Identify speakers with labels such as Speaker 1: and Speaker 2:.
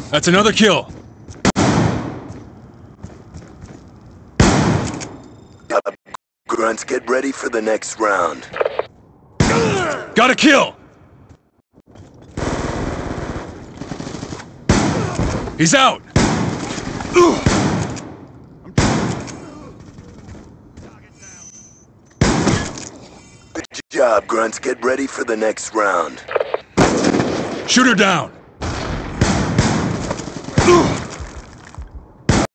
Speaker 1: That's another kill.
Speaker 2: Grunts, get ready for the next round.
Speaker 1: Got a kill! He's out!
Speaker 2: Good job, Grunts. Get ready for the next round.
Speaker 1: Shoot her down!